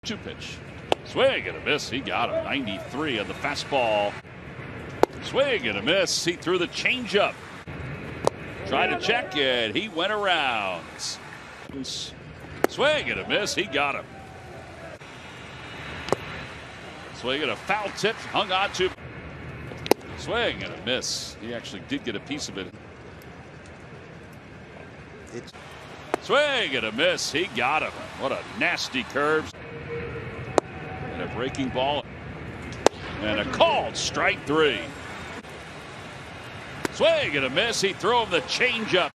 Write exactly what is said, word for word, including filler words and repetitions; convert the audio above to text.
Two pitch. Swing and a miss. He got him. ninety-three on the fastball. Swing and a miss. He threw the changeup. Tried to check it. He went around. Swing and a miss. He got him. Swing and a foul tip. Hung on to. Swing and a miss. He actually did get a piece of it. It's Swing and a miss. He got him. What a nasty curve. And a breaking ball. And a called strike three. Swing and a miss. He threw him the changeup.